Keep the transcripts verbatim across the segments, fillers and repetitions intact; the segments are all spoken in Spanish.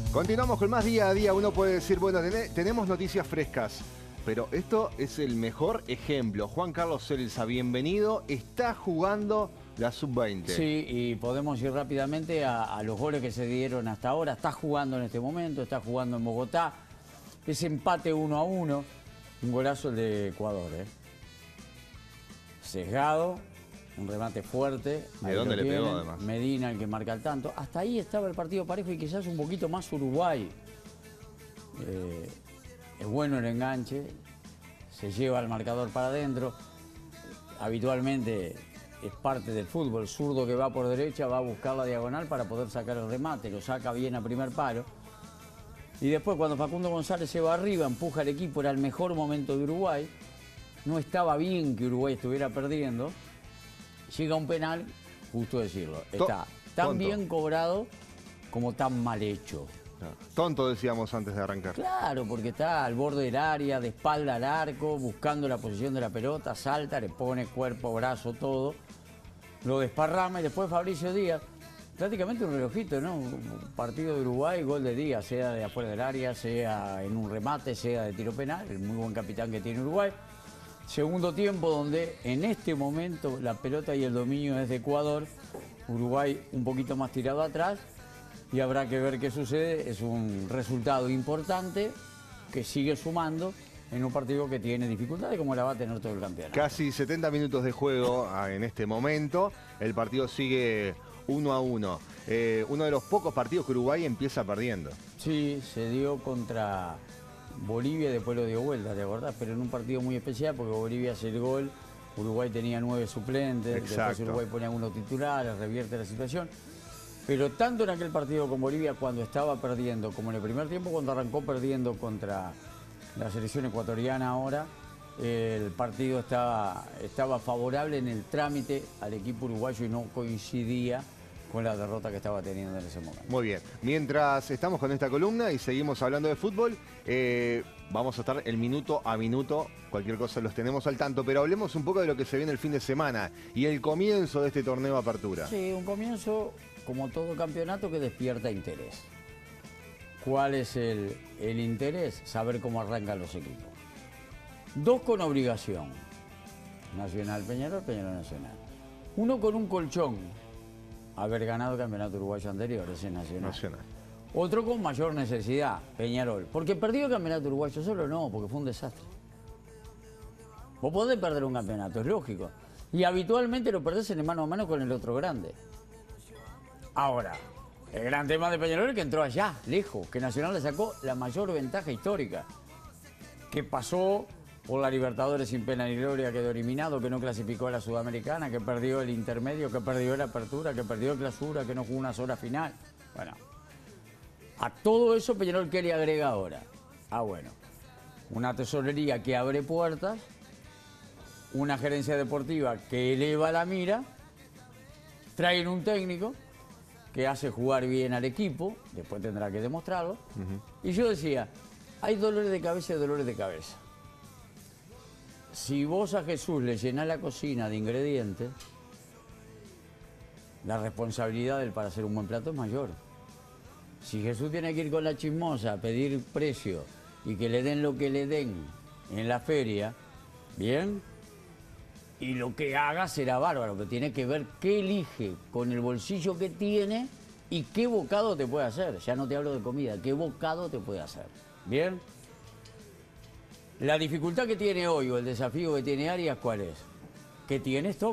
Continuamos con más día a día. Uno puede decir, bueno, ten tenemos noticias frescas, pero esto es el mejor ejemplo. Juan Carlos Celsa, bienvenido. Está jugando la sub veinte. Sí, y podemos ir rápidamente a, a los goles que se dieron hasta ahora. Está jugando en este momento, está jugando en Bogotá. Ese empate uno a uno, un golazo el de Ecuador, ¿eh? Sesgado, un remate fuerte. ¿De dónde le pegó además? Medina el que marca el tanto. Hasta ahí estaba el partido parejo y quizás un poquito más Uruguay. Eh, es bueno el enganche, se lleva el marcador para adentro. Habitualmente es parte del fútbol. Zurdo que va por derecha va a buscar la diagonal para poder sacar el remate. Lo saca bien a primer palo. Y después cuando Facundo González se va arriba, empuja al equipo, era el mejor momento de Uruguay. No estaba bien que Uruguay estuviera perdiendo. Llega un penal, justo decirlo. Está tan Tonto. bien cobrado como tan mal hecho. Tonto decíamos antes de arrancar. Claro, porque está al borde del área, de espalda al arco, buscando la posición de la pelota, salta, le pone cuerpo, brazo, todo. Lo desparrama y después Fabricio Díaz. Prácticamente un relojito, ¿no? Un partido de Uruguay, gol de Díaz, sea de afuera del área, sea en un remate, sea de tiro penal. El muy buen capitán que tiene Uruguay. Segundo tiempo donde en este momento la pelota y el dominio es de Ecuador. Uruguay un poquito más tirado atrás. Y habrá que ver qué sucede. Es un resultado importante que sigue sumando en un partido que tiene dificultades como la va a tener todo el campeonato. Casi setenta minutos de juego en este momento. El partido sigue uno a uno. Eh, uno de los pocos partidos que Uruguay empieza perdiendo. Sí, se dio contra Bolivia y después lo dio vuelta, ¿te acordás? Pero en un partido muy especial porque Bolivia hace el gol, Uruguay tenía nueve suplentes, Exacto. Después Uruguay ponía unos titulares, revierte la situación. Pero tanto en aquel partido con Bolivia cuando estaba perdiendo, como en el primer tiempo cuando arrancó perdiendo contra la selección ecuatoriana ahora, el partido estaba, estaba favorable en el trámite al equipo uruguayo y no coincidía con la derrota que estaba teniendo en ese momento. Muy bien. Mientras estamos con esta columna y seguimos hablando de fútbol, eh, vamos a estar el minuto a minuto, cualquier cosa los tenemos al tanto, pero hablemos un poco de lo que se viene el fin de semana y el comienzo de este torneo Apertura. Sí, un comienzo, como todo campeonato, que despierta interés. ¿Cuál es el, el interés? Saber cómo arrancan los equipos. Dos con obligación. Nacional Peñarol, Peñarol Nacional. Uno con un colchón. Haber ganado el campeonato uruguayo anterior, ese Nacional. Nacional. Otro con mayor necesidad, Peñarol. Porque perdió el campeonato uruguayo solo, no, porque fue un desastre. Vos podés perder un campeonato, es lógico. Y habitualmente lo perdés en el mano a mano con el otro grande. Ahora, el gran tema de Peñarol es que entró allá, lejos, que Nacional le sacó la mayor ventaja histórica. Que pasó por la Libertadores sin pena ni gloria, quedó eliminado, que no clasificó a la Sudamericana, que perdió el intermedio, que perdió la apertura, que perdió el clausura, que no jugó una sola final. Bueno, a todo eso Peñarol, ¿qué le agrega ahora? Ah, bueno, una tesorería que abre puertas, una gerencia deportiva que eleva la mira, traen un técnico que hace jugar bien al equipo, después tendrá que demostrarlo. Uh-huh. Y yo decía, hay dolores de cabeza y dolores de cabeza. Si vos a Jesús le llenás la cocina de ingredientes, la responsabilidad del para hacer un buen plato es mayor. Si Jesús tiene que ir con la chismosa a pedir precio y que le den lo que le den en la feria, bien, y lo que haga será bárbaro, pero tiene que ver qué elige con el bolsillo que tiene y qué bocado te puede hacer. Ya no te hablo de comida, qué bocado te puede hacer. Bien. La dificultad que tiene hoy o el desafío que tiene Arias, ¿cuál es? Que tiene stock.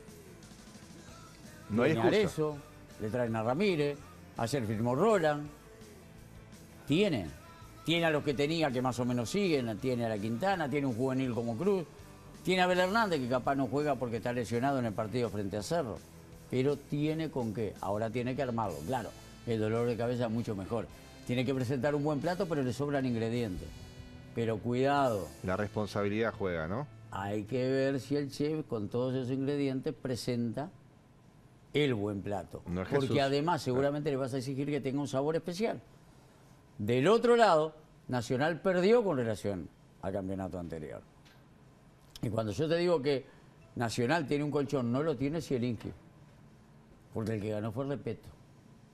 No hay excusa. Eso, le traen a Ramírez, ayer firmó Roland. Tiene. Tiene a los que tenía que más o menos siguen, tiene a la Quintana, tiene un juvenil como Cruz, tiene a Abel Hernández que capaz no juega porque está lesionado en el partido frente a Cerro. Pero tiene con qué. Ahora tiene que armarlo. Claro, el dolor de cabeza es mucho mejor. Tiene que presentar un buen plato, pero le sobran ingredientes. Pero cuidado. La responsabilidad juega, ¿no? Hay que ver si el chef con todos esos ingredientes presenta el buen plato. No es Porque Jesús. además seguramente le vas a exigir que tenga un sabor especial. Del otro lado, Nacional perdió con relación al campeonato anterior. Y cuando yo te digo que Nacional tiene un colchón, no lo tiene Zielinski. Porque el que ganó fue Repeto.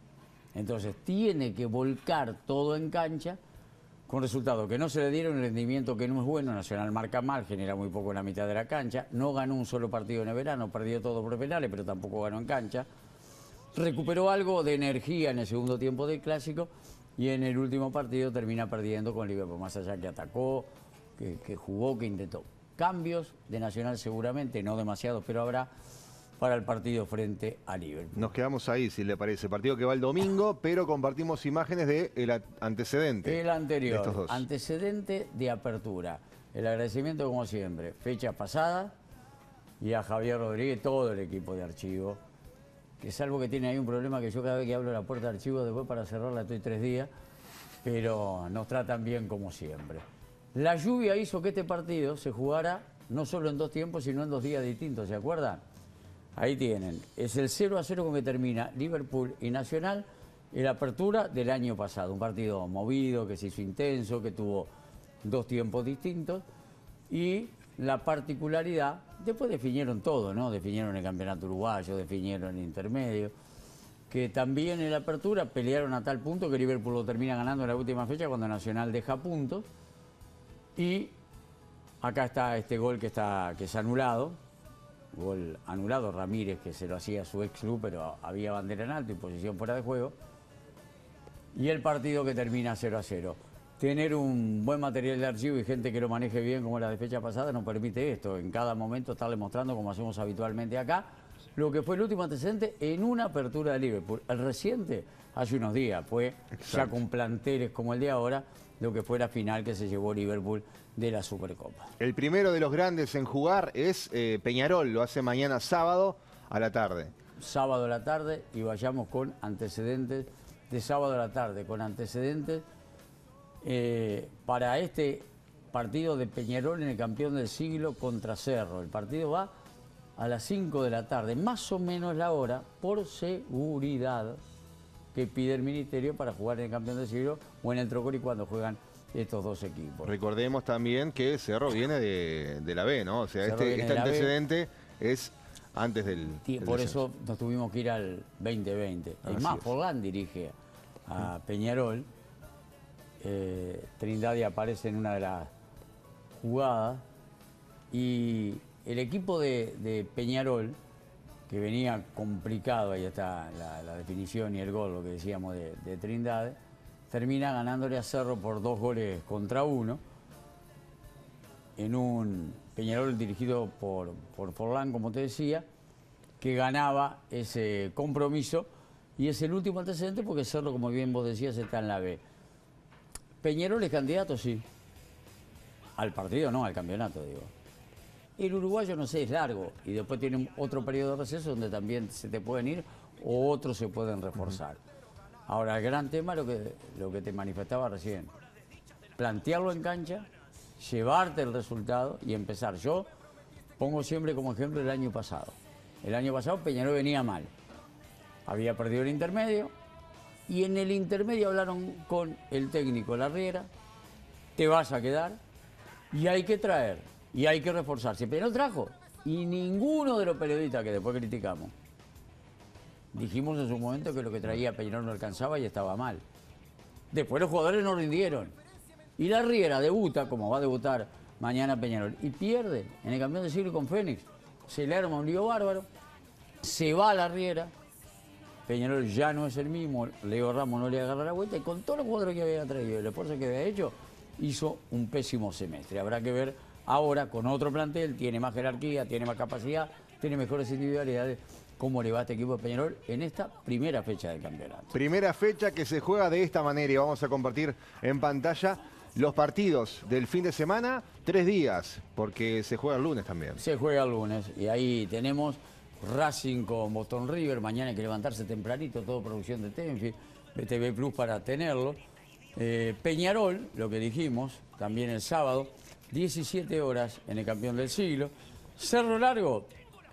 Entonces tiene que volcar todo en cancha, con resultado que no se le dieron el rendimiento que no es bueno. Nacional marca mal, genera muy poco en la mitad de la cancha, no ganó un solo partido en el verano, perdió todo por penales, pero tampoco ganó en cancha. Recuperó algo de energía en el segundo tiempo del Clásico y en el último partido termina perdiendo con Liverpool, más allá que atacó, que, que jugó, que intentó. Cambios de Nacional seguramente, no demasiados, pero habrá para el partido frente a Liverpool. Nos quedamos ahí, si le parece. Partido que va el domingo, pero compartimos imágenes del antecedente. El anterior, de estos dos. Antecedente de apertura. El agradecimiento, como siempre, fecha pasada, y a Javier Rodríguez, todo el equipo de archivo, que salvo que tiene ahí un problema que yo cada vez que hablo de la puerta de archivo, después para cerrarla estoy tres días, pero nos tratan bien como siempre. La lluvia hizo que este partido se jugara no solo en dos tiempos, sino en dos días distintos, ¿se acuerdan? Ahí tienen, es el cero a cero con que termina Liverpool y Nacional en la apertura del año pasado. Un partido movido, que se hizo intenso, que tuvo dos tiempos distintos. Y la particularidad, después definieron todo, ¿no? Definieron el campeonato uruguayo, definieron el intermedio, que también en la apertura pelearon a tal punto que Liverpool lo termina ganando en la última fecha cuando Nacional deja puntos. Y acá está este gol que, está, que es anulado. Gol anulado, Ramírez, que se lo hacía a su ex club, pero había bandera en alto y posición fuera de juego. Y el partido que termina cero a cero. Tener un buen material de archivo y gente que lo maneje bien como la de fecha pasada nos permite esto, en cada momento estarle mostrando, como hacemos habitualmente acá, lo que fue el último antecedente en una apertura de Liverpool. El reciente, hace unos días, fue Exacto. ya con planteles como el de ahora, lo que fue la final que se llevó Liverpool de la Supercopa. El primero de los grandes en jugar es eh, Peñarol, lo hace mañana sábado a la tarde. Sábado a la tarde, y vayamos con antecedentes de sábado a la tarde, con antecedentes eh, para este partido de Peñarol en el campeón del siglo contra Cerro. El partido va a las cinco de la tarde, más o menos la hora, por seguridad que pide el Ministerio para jugar en el campeón del siglo o en el Trocori cuando juegan estos dos equipos. Recordemos también que Cerro viene de, de la B, ¿no? O sea, Cerro este, este antecedente B. es antes del... Sí, del por descenso. eso nos tuvimos que ir al veinte veinte. Así es más, es. Forlán dirige a Peñarol. Eh, Trindade aparece en una de las jugadas. Y el equipo de, de Peñarol, que venía complicado, ahí está la, la definición y el gol, lo que decíamos de, de Trindade, termina ganándole a Cerro por dos goles contra uno, en un Peñarol dirigido por, por Forlán, como te decía, que ganaba ese compromiso, y es el último antecedente porque Cerro, como bien vos decías, está en la B. Peñarol es candidato, sí. Al partido no, al campeonato, digo. El uruguayo, no sé, es largo, y después tiene otro periodo de receso donde también se te pueden ir o otros se pueden reforzar. Uh-huh. Ahora, el gran tema, lo que, lo que te manifestaba recién, plantearlo en cancha, llevarte el resultado y empezar. Yo pongo siempre como ejemplo el año pasado. El año pasado Peñarol venía mal, había perdido el intermedio, y en el intermedio hablaron con el técnico Larriera, te vas a quedar y hay que traer, y hay que reforzarse. Peñarol trajo, y ninguno de los periodistas que después criticamos dijimos en su momento que lo que traía Peñarol no alcanzaba y estaba mal. Después los jugadores no rindieron. Y la Riera debuta, como va a debutar mañana Peñarol, y pierde en el campeón del siglo con Fénix. Se le arma un lío bárbaro, se va a la Riera, Peñarol ya no es el mismo, Leo Ramos no le agarra la vuelta, y con todos los jugadores que había traído, el esfuerzo que había hecho, hizo un pésimo semestre. Habrá que ver ahora con otro plantel, tiene más jerarquía, tiene más capacidad, tiene mejores individualidades, cómo le va a este equipo de Peñarol en esta primera fecha del campeonato. Primera fecha que se juega de esta manera, y vamos a compartir en pantalla los partidos del fin de semana, tres días, porque se juega el lunes también. Se juega el lunes, y ahí tenemos Racing con Boston River, mañana hay que levantarse tempranito, todo producción de Tenfi, B T V Plus para tenerlo. Eh, Peñarol, lo que dijimos, también el sábado, diecisiete horas en el campeón del siglo. Cerro Largo,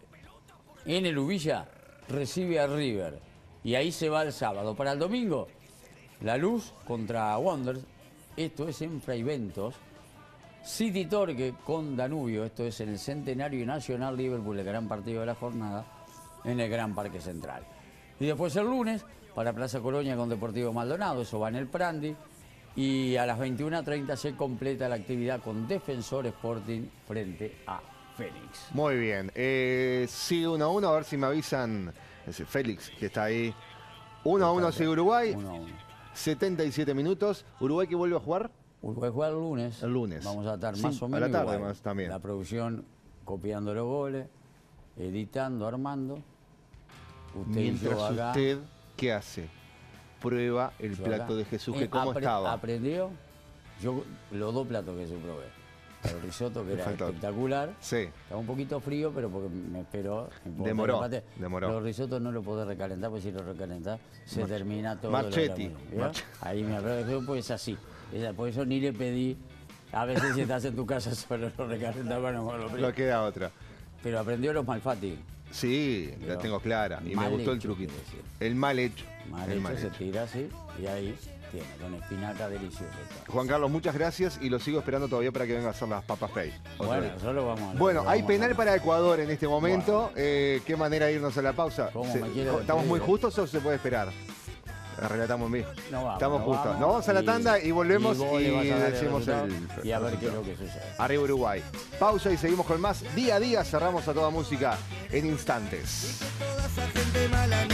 en el Ubilla, recibe a River, y ahí se va el sábado. Para el domingo, La Luz contra Wanderers, esto es en Fraiventos. City Torque con Danubio, esto es en el Centenario Nacional Liverpool, el gran partido de la jornada, en el Gran Parque Central. Y después el lunes, para Plaza Colonia con Deportivo Maldonado, eso va en el Prandi. Y a las veintiuna treinta se completa la actividad con Defensor Sporting frente a Fénix. Muy bien. Eh, sigue uno a uno, a ver si me avisan. Es Félix, que está ahí. uno a uno sigue Uruguay. uno a uno. setenta y siete minutos. ¿Uruguay que vuelve a jugar? Uruguay juega el lunes. El lunes. Vamos a estar Sí, más o a menos la tarde igual. más también. La producción copiando los goles, editando, armando. Usted y yo Mientras acá. usted, ¿qué hace? Prueba el Yo plato acá. de Jesús, Eh, que cómo apre- estaba. ¿Aprendió? Yo los dos platos que yo probé. El risotto, que Me era faltó. espectacular. Sí. Estaba un poquito frío, pero porque me esperó. Demoró, Aparte, demoró. Los risotos no los podés recalentar, porque si los recalentás se Mar- termina todo. Marchetti. lo de la- Marche- Ahí me acuerdo, pues es así. Es- Por eso ni le pedí. A veces si estás en tu casa solo lo recalentaba, no me lo pedí. No queda otra. Pero aprendió los malfati. Sí, la Pero tengo clara. Y me mal gustó el hecho, truquito. quiere decir. El mal hecho. Mal el hecho, mal se hecho. tira así y ahí tiene, con espinaca deliciosa. está. Juan Carlos, muchas gracias y lo sigo esperando todavía para que venga a hacer las papas Pay. Otra Bueno, vez. nosotros vamos a Bueno, lo hay vamos a penal hacer. para Ecuador en este momento. Eh, ¿Qué manera de irnos a la pausa? ¿Cómo Se- me quiere ¿Estamos despedir, muy eh? justos o se puede esperar? Relatamos en vivo. No vamos, Estamos no justos. vamos, Nos vamos a la y- tanda y volvemos y vos le y, vas a dar el decimos resultado el, y a ver el qué es lo resultado. que sucede. Arriba Uruguay. Pausa y seguimos con más. Día a día cerramos a toda música en instantes. Toda esa gente mala